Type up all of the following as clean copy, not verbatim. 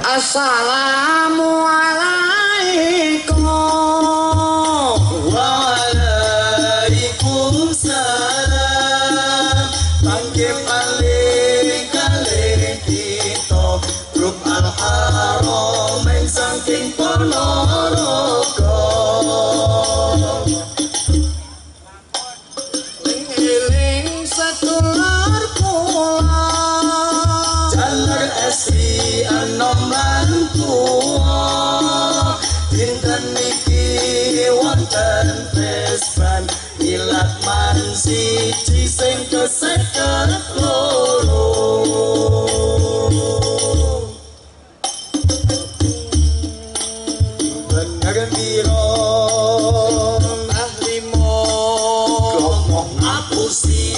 Assalamualaikum. Waalaikumsalam. Pangke paling kali kita grup Al-Haramain saking Ponorogo. Ling-ling sedulur kula Jalar esi anom lan tuwa. Dinten niki wonten Vespan milad man siji sing keseket loro. Bener piro Ahlimo ngomong ngapusi.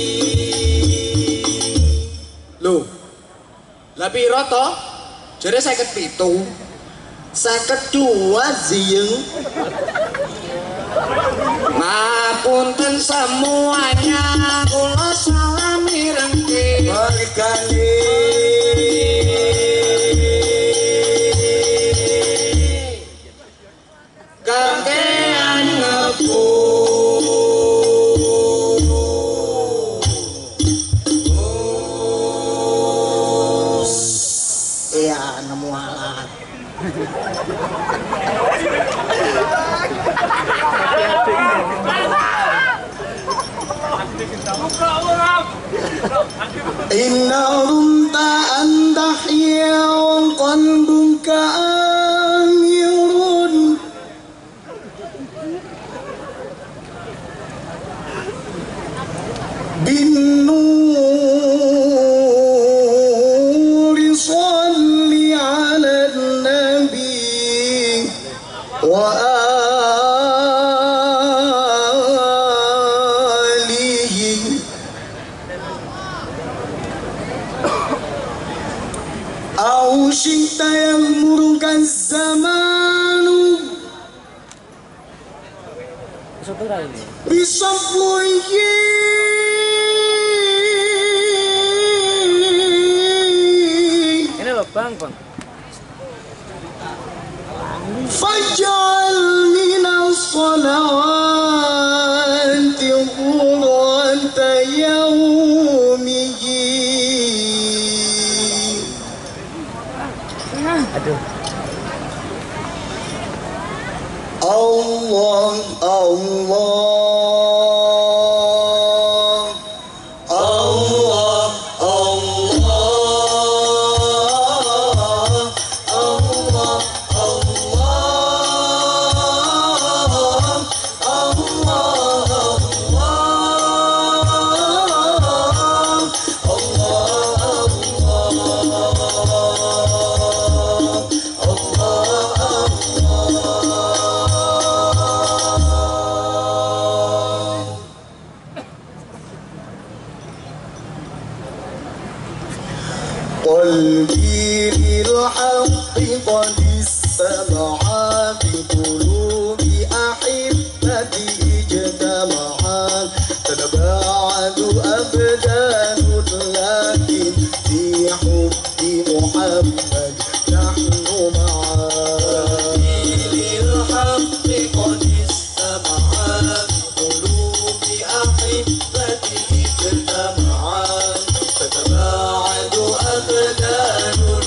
lho lah piro to jare 57 52 ziyeng. ngapunten semuanya kula salami rengki Berkali kakean ngepu iya nemu alat. Inna rumta andahya wa qalbuka amirun. Bin nuri salli ala nabi wa alihi. Aushita yamurka zamanu bisafluhi Ini loh bang. faj'al minas salawati qurrata yawmihi. Aduh. Allah Allah Allah Allah قلبي للحق قد استمعا بقلوب أحبتي اجتمعا تتباعد أبدان لكن في حب محمد نحن معا. للحق قد استمعا بقلوب أحبتي اجتمعا تتباعد أبدان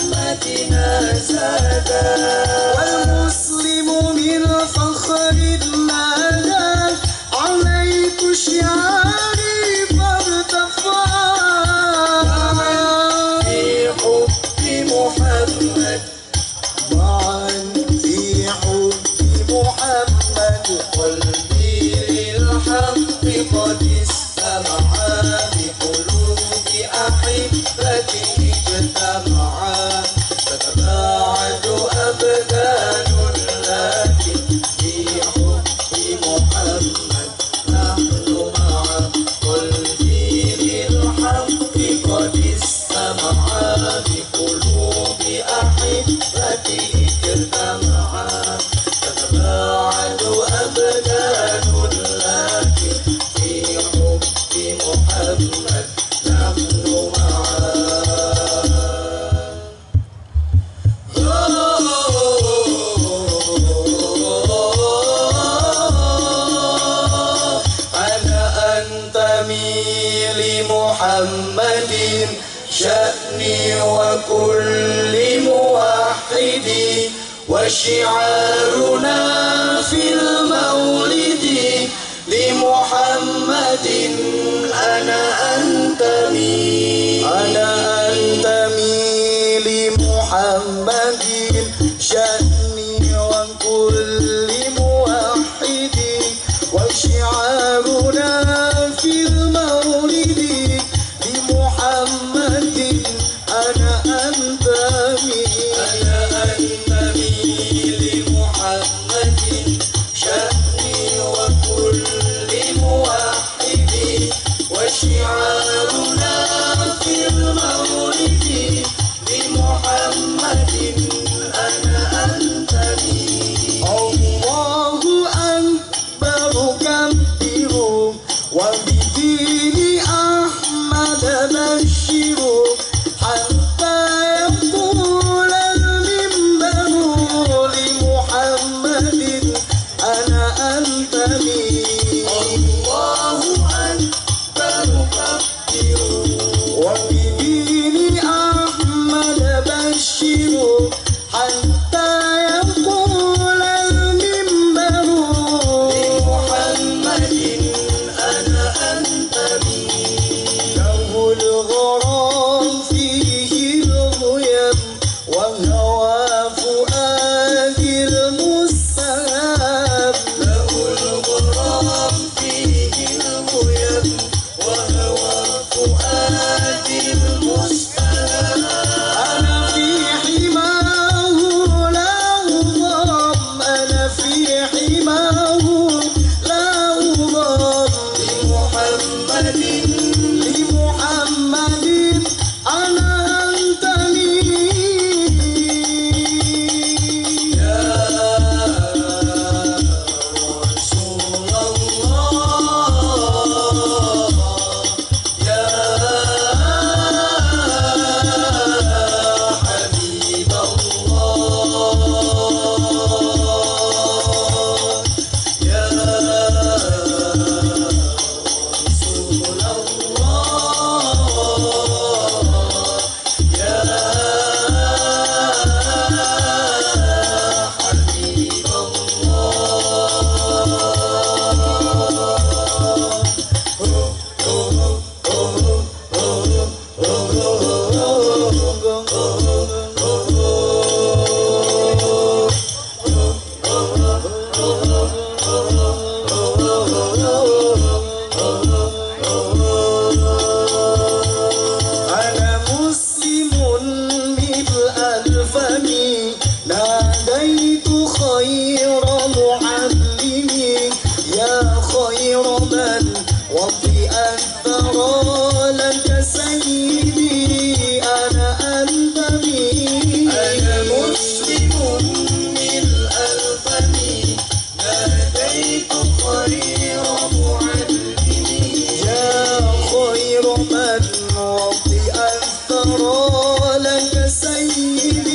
لرحمتنا زادا والمسلم من فخر نادى عليك شعاري فارتفع في حب محمد معا في حب محمد قلبي للحق قد استمع بقلوب أحبته اجتمعا تتباعد أبدان لكن في حب محمد نحن معا قلبي للحق قد استمع بقلوب أحبته اجتمعا تتباعد أبدان لكن في حب محمد نحن معا أنا أنتمي لمحمد شأني وكل موحد وشعارنا في المولد لمحمد أنا أنتمي لمحمد شأني وكل موحد وشعارنا في المولد لمحمد أنا أنتمي لمحمد شأني وكل موحد وشعارنا في المولد لمحمد أنا أنتمي الله أكبر كبروا وبدين أحمد بشروا حتى يقول المنبر لمحمد أنا أنتمي الله أكبر كبروا وبدين أحمد بشروا حتى يقول المنبر لمحمد أنا أنتمي له الغرام فيه الغيم وهوى فؤادي المستهاب له الغرام فيه الغيم وهوى فؤادي المستهاب أنا في حماه لا أضام أنا في حماه لا أضام لمحمد أنا أنتمي يا رسول الله يا حبيب الله يا رسول الله يا حبيب أنا مسلم ملء الفم ناديت خير معلم يا خير من وطئ الثرى لك سيدي أنا أنتمي أنا مسلم ملء الفم ناديت خير معلم يا خير من وطئ الثرى لك سيدي